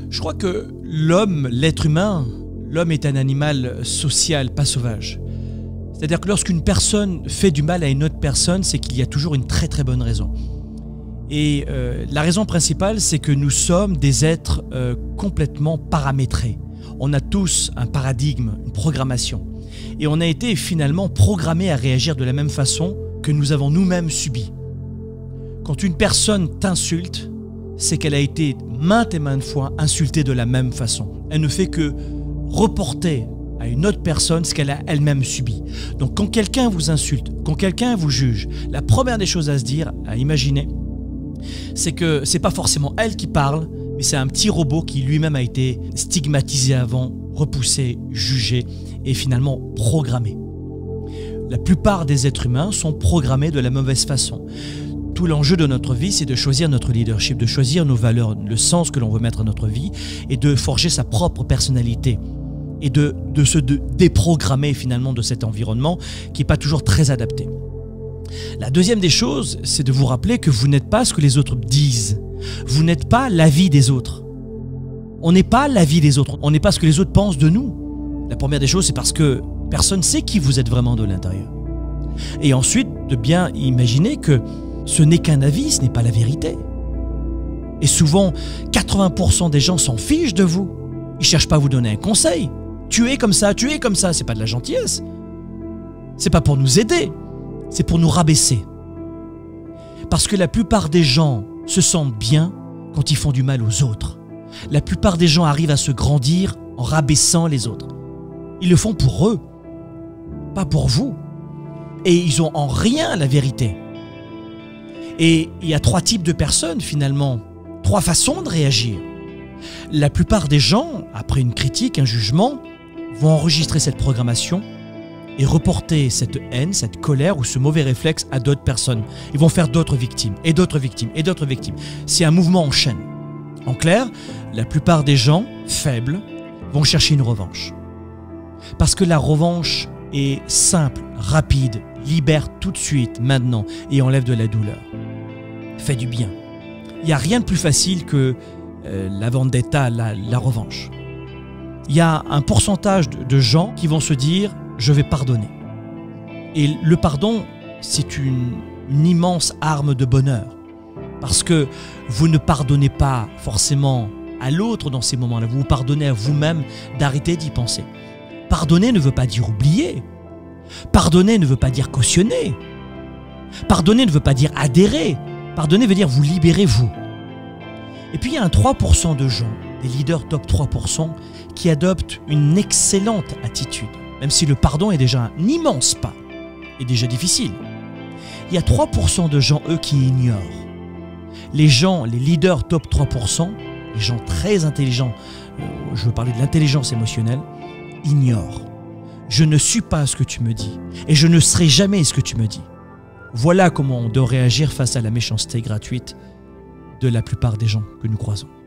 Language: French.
Je crois que l'homme, l'être humain, l'homme est un animal social, pas sauvage. C'est-à-dire que lorsqu'une personne fait du mal à une autre personne, c'est qu'il y a toujours une très très bonne raison. Et la raison principale, c'est que nous sommes des êtres complètement paramétrés. On a tous un paradigme, une programmation. Et on a été finalement programmés à réagir de la même façon que nous avons nous-mêmes subi. Quand une personne t'insulte, c'est qu'elle a été maintes et maintes fois insultée de la même façon. Elle ne fait que reporter à une autre personne ce qu'elle a elle-même subi. Donc quand quelqu'un vous insulte, quand quelqu'un vous juge, la première des choses à se dire, à imaginer, c'est que c'est pas forcément elle qui parle, mais c'est un petit robot qui lui-même a été stigmatisé avant, repoussé, jugé et finalement programmé. La plupart des êtres humains sont programmés de la mauvaise façon. Tout l'enjeu de notre vie, c'est de choisir notre leadership, de choisir nos valeurs, le sens que l'on veut mettre à notre vie et de forger sa propre personnalité et de se déprogrammer finalement de cet environnement qui n'est pas toujours très adapté. La deuxième des choses, c'est de vous rappeler que vous n'êtes pas ce que les autres disent. Vous n'êtes pas l'avis des autres. On n'est pas l'avis des autres. On n'est pas ce que les autres pensent de nous. La première des choses, c'est parce que personne ne sait qui vous êtes vraiment de l'intérieur. Et ensuite, de bien imaginer que ce n'est qu'un avis, ce n'est pas la vérité. Et souvent, 80% des gens s'en fichent de vous. Ils ne cherchent pas à vous donner un conseil. Tu es comme ça, c'est pas de la gentillesse. C'est pas pour nous aider. C'est pour nous rabaisser. Parce que la plupart des gens se sentent bien quand ils font du mal aux autres. La plupart des gens arrivent à se grandir en rabaissant les autres. Ils le font pour eux, pas pour vous. Et ils ont en rien la vérité. Et il y a trois types de personnes finalement, trois façons de réagir. La plupart des gens, après une critique, un jugement, vont enregistrer cette programmation et reporter cette haine, cette colère ou ce mauvais réflexe à d'autres personnes. Ils vont faire d'autres victimes, et d'autres victimes, et d'autres victimes. C'est un mouvement en chaîne. En clair, la plupart des gens faibles vont chercher une revanche. Parce que la revanche est simple, rapide, libère tout de suite, maintenant, et enlève de la douleur. Fait du bien. Il n'y a rien de plus facile que la vendetta, la revanche. Il y a un pourcentage de gens qui vont se dire « je vais pardonner ». Et le pardon, c'est une immense arme de bonheur. Parce que vous ne pardonnez pas forcément à l'autre dans ces moments-là. Vous vous pardonnez à vous-même d'arrêter d'y penser. Pardonner ne veut pas dire oublier. Pardonner ne veut pas dire cautionner. Pardonner ne veut pas dire adhérer. Pardonner veut dire vous libérer vous. Et puis il y a un 3% de gens, des leaders top 3%, qui adoptent une excellente attitude. Même si le pardon est déjà un immense pas, et déjà difficile. Il y a 3% de gens, eux, qui ignorent. Les gens, les leaders top 3%, les gens très intelligents, je veux parler de l'intelligence émotionnelle, ignorent. Je ne suis pas ce que tu me dis, et je ne serai jamais ce que tu me dis. Voilà comment on doit réagir face à la méchanceté gratuite de la plupart des gens que nous croisons.